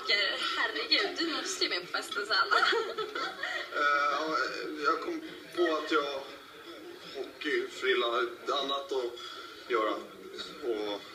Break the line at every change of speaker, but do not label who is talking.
Jerker, herregud, du måste ju med på festen sen.
Jag kom på att jag hockeyfrilla har annat att göra. Och